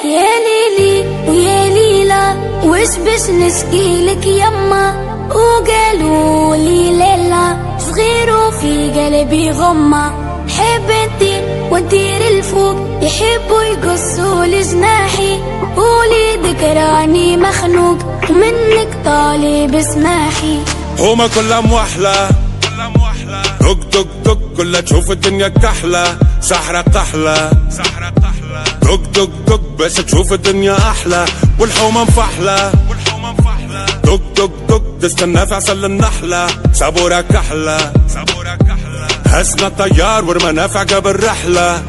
يا ليلي ويا ليلى وش باش نشكيلك يما، وقالوا لي ليلى صغير وفي قلبي غمة، حب انتي وندير الفوق يحبوا يقصوا لجناحي، وليدك راني مخنوق ومنك طالب اسماحي. هما كلها موحلة دق دق دق كلها تشوف الدنيا كحلة، سحرة قحلة دق دق دق باش تشوف الدنيا أحلى، والحومة مفحلة دق دق دق تستنى في عسل النحلة، صبورة كحلة هزنا الطيار ورمانا في عقب الرحلة.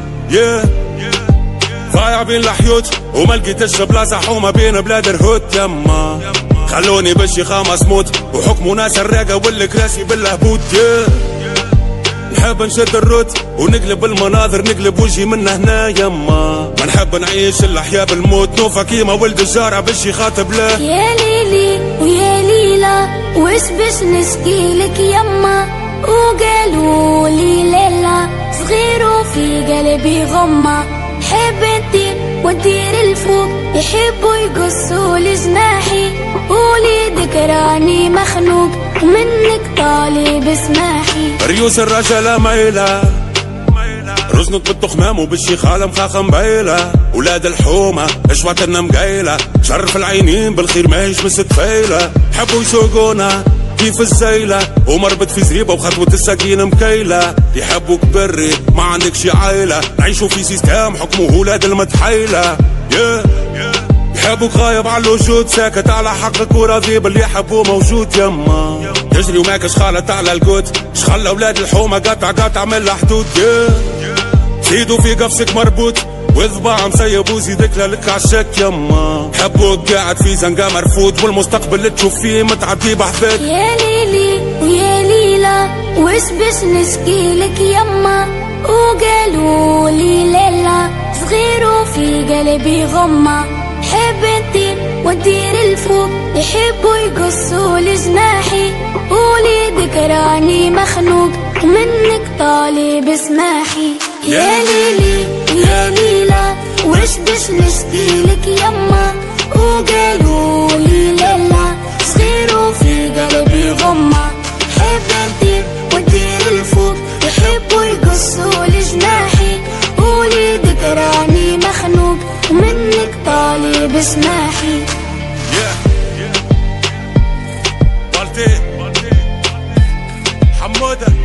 ضايع بين الحيوت وما لقيتش بلاصة حومة بين بلاد الهوت يما، خلوني بالشيخة مسموت وحكموا ناس الراقة والكراسي بالهبوط. نحب نشد الروت ونقلب المناظر، نقلب وجهي من هنا يما، ما نحب نعيش الأحياء بالموت، نوفا كيما ولد الجارة بالشيخة بلاه. يا ليلي ويا ليلى وش باش نشكيلك يما، وقالوا لي ليلى صغير وفي قلبي غمة، حب انتي وندير الفوق يحبوا يقصوا لجناحي، وليدك راني مخنوق ومنك طالب اسماحي. ريوس الرجالة مايلة رزنك بالتخمام وبالشيخة مخاخة مبايلة، ولاد الحومة اشواتنا مقايلة، شرف العينين بالخير ماهيش مستفايلة، حبوا يسوقونا كيف الزيلة ومربط في زريبة وخطوة السكين مكيلة، يحبوك بري ما عندكش عايلة، نعيشوا في سيستم حكمه ولاد المتحيلة. يحبوك غايب على الوجود ساكت على حقك وراضي باللي يحبوه موجود يما، تجري وماكش خالط على القوت، شخلى ولاد الحومة قطع من الحدود. زيدوا في قفصك مربوط وذباع مسيب وزيدك لك عالشك يما، حبوك قاعد في زنقة مرفوض والمستقبل اللي تشوف فيه متعدي بحثك. يا ليلي ويا ليلى وش باش نشكيلك يما، وقالوا لي ليلى صغير وفي قلبي غمة، حب انتي وندير الفوق يحبوا يقصوا لجناحي، وليدك راني مخنوق ومنك طالب اسماحي. يا ليلي ويا ليلى وش باش نشكيلك يما، وقالوا لي ليلى صغير وفي قلبي غمة، حب انتي وندير الفوق يحبوا يقصوا لجناحي، وليدك راني مخنوق ومنك طالب اسماحي. بالتي حمودة